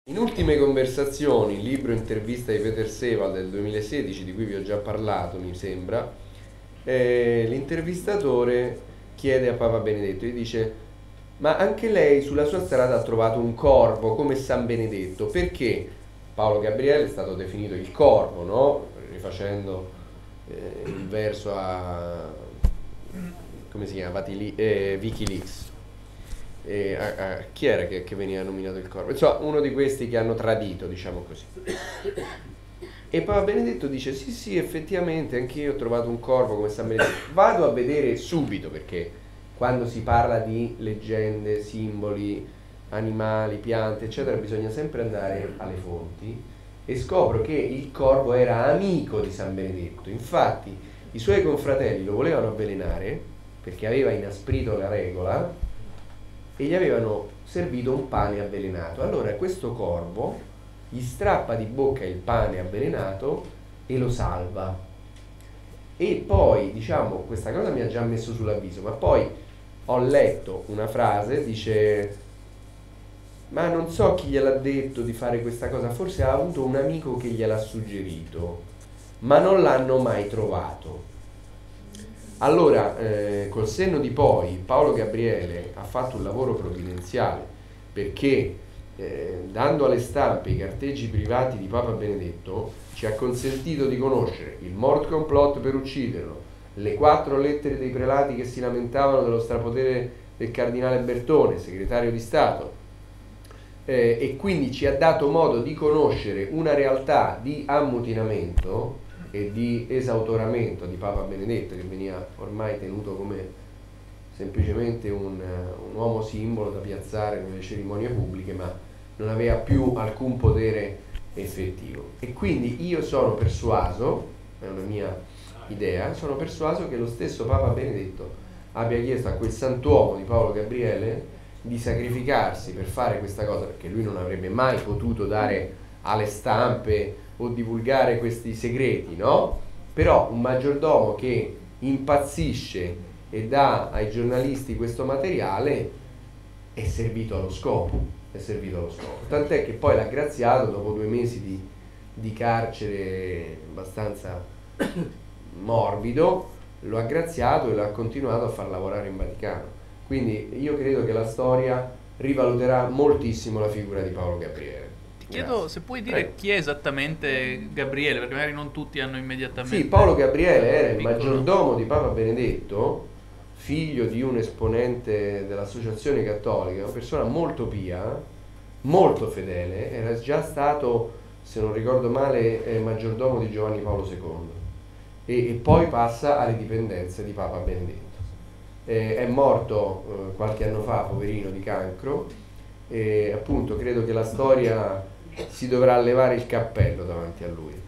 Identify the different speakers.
Speaker 1: In Ultime conversazioni, libro intervista di Peter Seval del 2016, di cui vi ho già parlato, mi sembra, l'intervistatore chiede a Papa Benedetto, gli dice: ma anche lei sulla sua strada ha trovato un corvo come San Benedetto, perché Paolo Gabriele è stato definito il corvo, no? Rifacendo il verso a, come si chiama, Wikileaks. Chi era che veniva nominato il corvo? Insomma, uno di questi che hanno tradito, diciamo così. E Papa Benedetto dice: sì, sì, effettivamente anch'io ho trovato un corvo come San Benedetto. Vado a vedere subito, perché quando si parla di leggende, simboli, animali, piante, eccetera, bisogna sempre andare alle fonti, e scopro che il corvo era amico di San Benedetto. Infatti i suoi confratelli lo volevano avvelenare perché aveva inasprito la regola e gli avevano servito un pane avvelenato. Allora questo corvo gli strappa di bocca il pane avvelenato e lo salva. E poi, diciamo, questa cosa mi ha già messo sull'avviso, ma poi ho letto una frase, dice: ma non so chi gliel'ha detto di fare questa cosa, forse ha avuto un amico che gliel'ha suggerito, ma non l'hanno mai trovato. Allora, col senno di poi, Paolo Gabriele ha fatto un lavoro provvidenziale, perché dando alle stampe i carteggi privati di Papa Benedetto ci ha consentito di conoscere il mort complot per ucciderlo, le 4 lettere dei prelati che si lamentavano dello strapotere del cardinale Bertone, segretario di Stato, e quindi ci ha dato modo di conoscere una realtà di ammutinamento e di esautoramento di Papa Benedetto, che veniva ormai tenuto come semplicemente un uomo simbolo da piazzare nelle cerimonie pubbliche, ma non aveva più alcun potere effettivo. E quindi io sono persuaso, è una mia idea, sono persuaso che lo stesso Papa Benedetto abbia chiesto a quel santuomo di Paolo Gabriele di sacrificarsi per fare questa cosa, perché lui non avrebbe mai potuto dare alle stampe o divulgare questi segreti, no? Però un maggiordomo che impazzisce e dà ai giornalisti questo materiale è servito allo scopo, è servito allo scopo. Tant'è che poi l'ha graziato dopo 2 mesi di carcere abbastanza morbido, lo ha graziato e lo ha continuato a far lavorare in Vaticano. Quindi io credo che la storia rivaluterà moltissimo la figura di Paolo Gabriele.
Speaker 2: Chiedo
Speaker 1: Grazie.
Speaker 2: se puoi dire
Speaker 1: Prego.
Speaker 2: chi è esattamente Gabriele, perché magari non tutti hanno immediatamente.
Speaker 1: Sì, Paolo Gabriele era il
Speaker 2: piccolo.
Speaker 1: maggiordomo di Papa Benedetto, figlio di un esponente dell'Associazione Cattolica, una persona molto pia, molto fedele, era già stato, se non ricordo male, maggiordomo di Giovanni Paolo II, e poi passa alle dipendenze di Papa Benedetto. È morto qualche anno fa, poverino, di cancro, e appunto credo che la storia si dovrà levare il cappello davanti a lui.